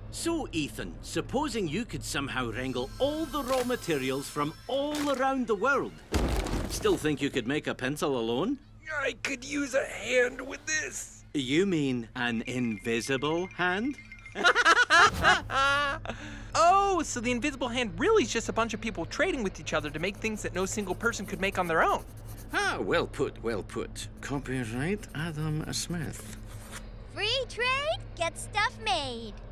So, Ethan, supposing you could somehow wrangle all the raw materials from all around the world, still think you could make a pencil alone? I could use a hand with this. You mean an invisible hand? Oh, so the invisible hand really is just a bunch of people trading with each other to make things that no single person could make on their own. Ah, well put, well put. Copyright Adam Smith. Free trade, get stuff made.